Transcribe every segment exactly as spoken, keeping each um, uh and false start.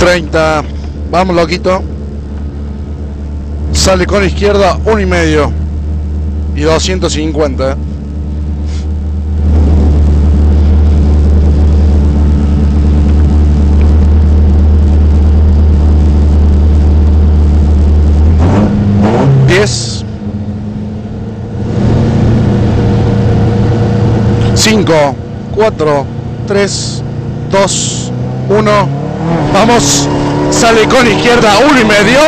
treinta. Vamos, loquito. Sale con izquierda uno y medio. Y doscientos cincuenta. diez. cinco, cuatro, tres, dos, uno. Vamos. Sale con izquierda uno y medio.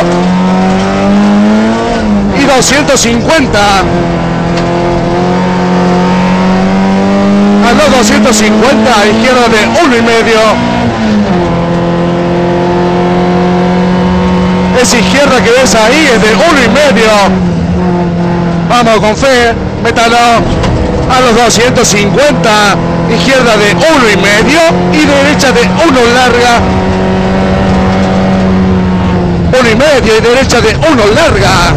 Y doscientos cincuenta. A los doscientos cincuenta, izquierda de uno y medio. Esa izquierda que ves ahí es de uno y medio. Vamos con fe, métalo. A los doscientos cincuenta, izquierda de uno y medio y derecha de uno larga. Uno y medio y derecha de uno larga.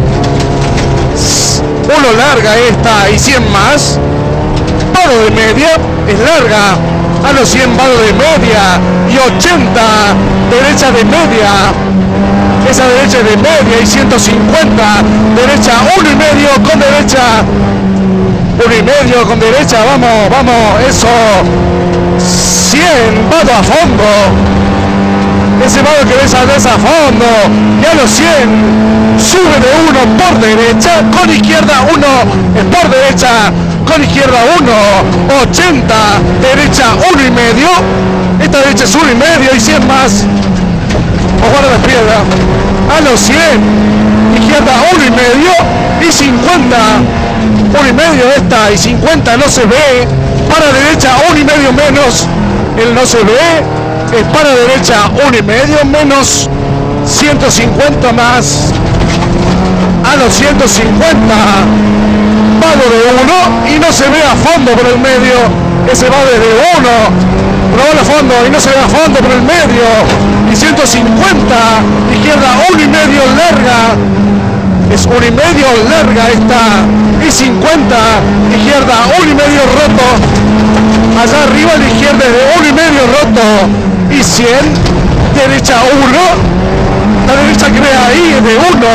Uno larga esta y cien más. Vado de media es larga. A los cien vado de media y ochenta derecha de media. Esa derecha de media y ciento cincuenta. Derecha uno y medio con derecha. Uno y medio con derecha, vamos, vamos, eso. cien, vado a fondo. Ese vado que ves a fondo. Y a los cien, sube de uno por derecha, con izquierda uno, es por derecha, con izquierda uno, ochenta, derecha uno y medio. Esta derecha es uno y medio y cien más. O guarda la piedra. A los cien, izquierda uno y medio y cincuenta. Uno y medio esta y cincuenta no se ve. Para derecha uno y medio menos. El no se ve. Es para derecha uno y medio menos. ciento cincuenta más. A los ciento cincuenta. Vado de uno y no se ve a fondo por el medio. Ese va desde uno. Probó a fondo y no se ve a fondo por el medio. Y ciento cincuenta. Izquierda uno y medio larga. Es uno y medio larga esta. Y cincuenta, izquierda uno y medio roto. Allá arriba a la izquierda es de uno y medio roto. Y cien, derecha uno. La derecha que ve ahí es de uno.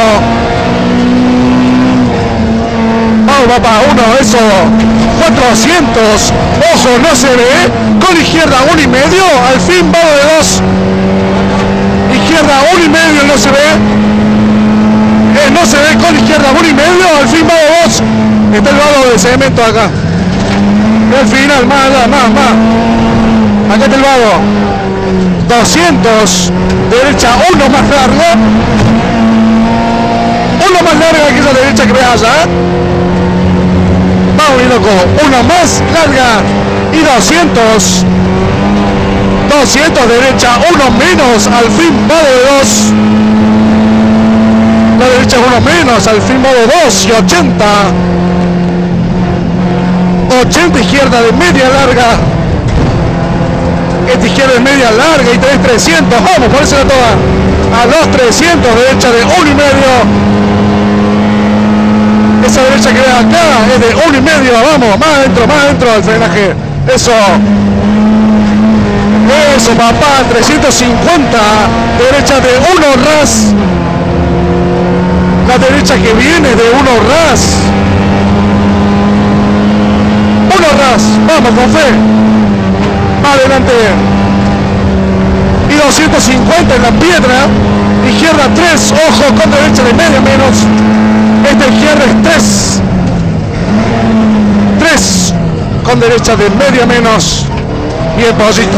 Vamos papá, uno, eso. cuatrocientos. Ojo, no se ve. Con izquierda uno y medio. Al fin vado de dos. Izquierda uno y medio no se ve. Eh, no se ve con izquierda uno y medio, al fin vado dos. Está el vado de cemento acá. Al final, más, más, más. Acá está el vado. doscientos. Derecha uno más larga. Uno más larga que esa derecha que ve allá. Vamos, mi loco. Uno más larga. Y doscientos. doscientos derecha, uno menos. Al fin vado de dos. La derecha es uno menos, al fin modo dos y ochenta. ochenta izquierda de media larga. Esta izquierda es media larga y tenés trescientos. Vamos, ponérsela toda. A los trescientos, derecha de uno y medio. Esa derecha que ve acá es de uno y medio. Vamos, más adentro, más adentro del frenaje. Eso. Eso, papá, trescientos cincuenta. Derecha de uno ras. La derecha que viene de uno ras. Uno ras. Vamos con fe. Adelante. Y doscientos cincuenta en la piedra. Izquierda tres. Ojo con derecha de media menos. Esta izquierda es tres. tres. Con derecha de media menos. Y el pollito.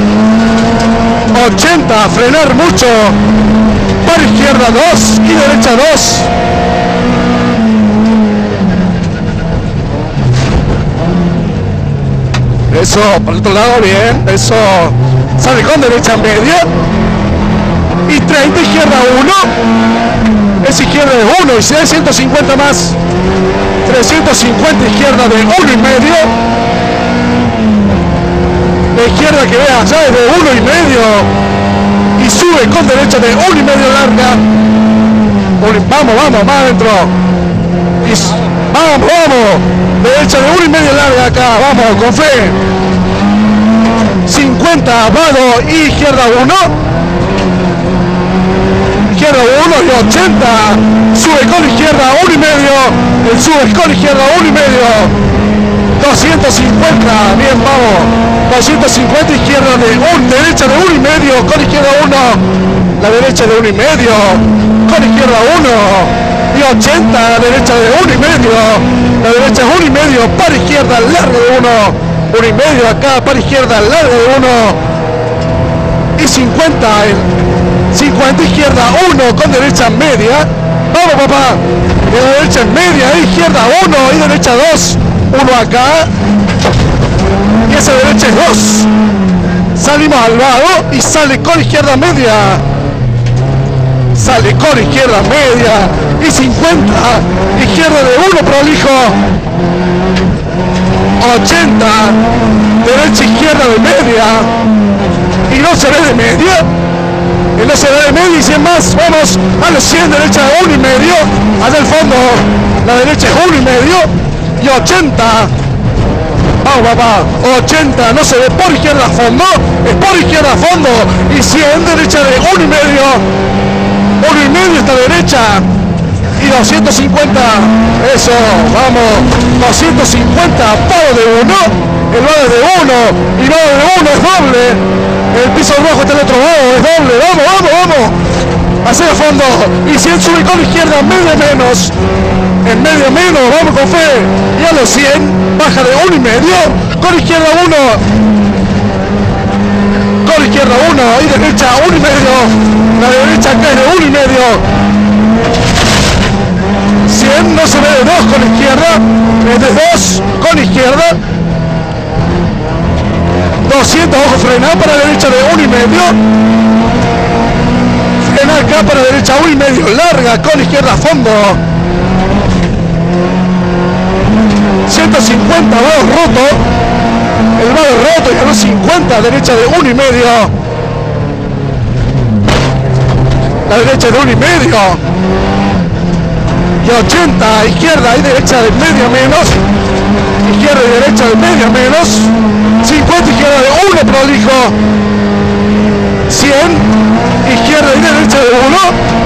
ochenta. Frenar mucho. Para izquierda dos y derecha dos. Eso, por el otro lado, bien. Eso. Sale con derecha media. Y treinta, izquierda uno. Es izquierda de uno y ciento cincuenta más. trescientos cincuenta izquierda de uno y medio. La izquierda que ve allá es de uno y medio. Y sube con derecha de uno y medio larga. Vamos, vamos, más adentro. Y vamos, vamos. Derecha de uno y medio larga acá. Vamos, con fe. cincuenta, vado y izquierda uno. izquierda uno y ochenta. Sube con izquierda uno y medio. El sube con izquierda uno y medio. doscientos cincuenta. Bien, vamos. doscientos cincuenta izquierda de un, derecha de uno y medio. Con izquierda uno. La derecha de uno y medio. Con izquierda uno. Y ochenta. Derecha de uno y medio. La derecha es uno y medio. Para izquierda larga de uno. Uno y medio acá. Para izquierda larga de uno. Y cincuenta. cincuenta izquierda uno con derecha media. Vamos, papá. Y la derecha es media, izquierda uno y derecha dos. uno acá. Y esa derecha es dos. Salimos al lado y sale con izquierda media. Sale con izquierda media. Y cincuenta. Izquierda de uno prolijo. ochenta. Derecha izquierda de media. Y no se ve de media. Y no se ve de media y cien más. Vamos a los cien, derecha de uno y medio. Allá al fondo la derecha es uno y medio. Y ochenta. Vamos, papá. ochenta. No se ve por izquierda a fondo. Es por izquierda a fondo. Y cien, derecha de uno y medio. uno y medio esta derecha. Y doscientos cincuenta. Eso. Vamos. doscientos cincuenta. Palo de uno. El vale de uno. Y vale de uno es doble. El piso rojo está al otro lado, es doble, vamos, vamos, vamos. Hacia el fondo. Y cien sube con izquierda, medio menos. En medio menos, vamos con fe. Y a los cien, baja de uno y medio. Con izquierda uno. Con izquierda uno. Y derecha uno y medio. La derecha cae de uno y medio. cien, no se ve de dos con izquierda. Es de dos con izquierda. doscientos, ojo, frena para la derecha de uno y medio. Frena acá para la derecha uno y medio. Larga con izquierda a fondo. ciento cincuenta, vado roto. El vado roto y a los cincuenta, derecha de uno y medio. La derecha de uno y medio. Y ochenta, izquierda y derecha de medio menos. Izquierda y derecha de medio menos. cincuenta izquierda de uno prolijo. cien izquierda y derecha de uno.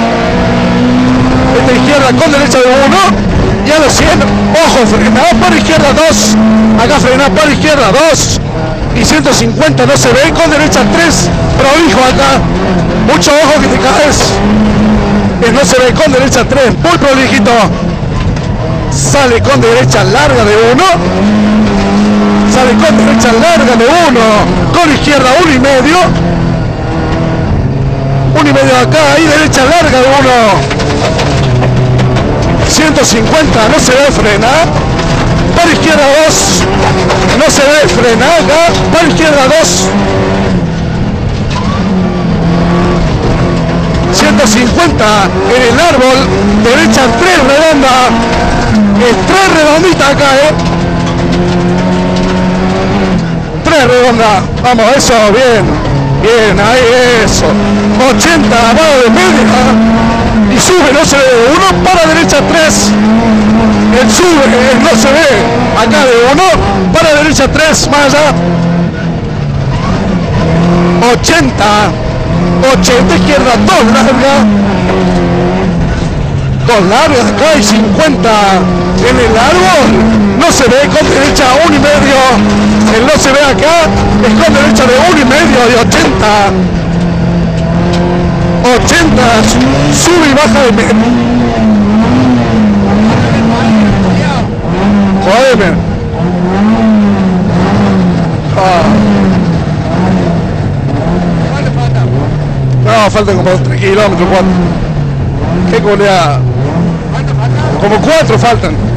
Esta izquierda con derecha de uno. Y a los cien, ojo, frena para izquierda dos. Acá frena para izquierda dos. Y ciento cincuenta no se ve con derecha tres. Prolijo acá. Mucho ojo que te caes. Que no se ve con derecha tres. Muy prolijito. Sale con derecha larga de uno. Sale con derecha larga de uno. Con izquierda uno y medio. Uno y medio acá. Y derecha larga de uno. ciento cincuenta. No se ve frena. Para izquierda dos. No se ve frena acá. Para izquierda dos. ciento cincuenta en el árbol. Derecha tres redonda. Es tres redondita acá, eh. Redonda, vamos, eso, bien, bien, ahí, eso, ochenta, vado de media, y sube, no se ve de uno, para derecha tres, el sube, no se ve, acá de uno, para derecha tres, más allá, ochenta, ochenta, izquierda dos larga, dos largas acá y cincuenta en el árbol, no se ve con derecha uno y medio, el no se ve acá, es con derecha de uno y medio de ochenta, ochenta, sube y baja de medio. Jodeme. Ah. No, faltan como tres kilómetros, cuatro. Qué goleada. Como cuatro faltan.